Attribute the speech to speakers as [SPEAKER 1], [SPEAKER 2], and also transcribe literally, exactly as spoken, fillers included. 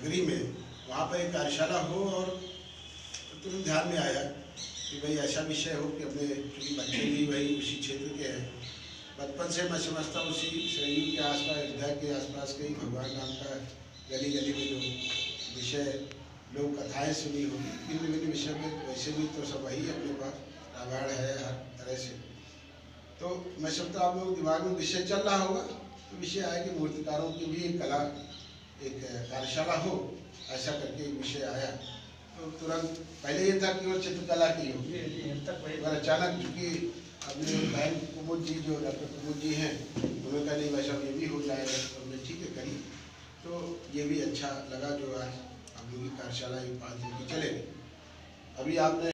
[SPEAKER 1] नगरी में वहाँ पर एक कार्यशाला हो और तुरंत ध्यान में आया कि भाई ऐसा विषय हो कि अपने क्योंकि बच्चे भी वही उसी क्षेत्र के हैं। बचपन से मैं समझता हूँ उसी शरीर के आसपास हृदय के आसपास के ही भगवान राम का गली गली में जो विषय लोग कथाएँ सुनी होगी भिन्न भिन्न विषय में, वैसे भी तो सब वही अपने पास रामायण है हर तरह से। तो मैं समझता हूँ आप लोग दिमाग में विषय चल रहा होगा तो विषय आया कि मूर्तिकारों की भी एक कला एक कार्यशाला हो, ऐसा करके एक विषय आया। तो तुरंत पहले ये था कि वो चित्रकला की हो, और अचानक चूँकि अपने बहन कुमुद जी जो डॉक्टर कुमुद जी हैं उन्होंने कहा नहीं वैसा ये भी हो जाएगा, तो हमने ठीक है करी। तो ये भी अच्छा लगा जो आज हम लोग की कार्यशाला पाँच दिन की चलेगी। अभी आपने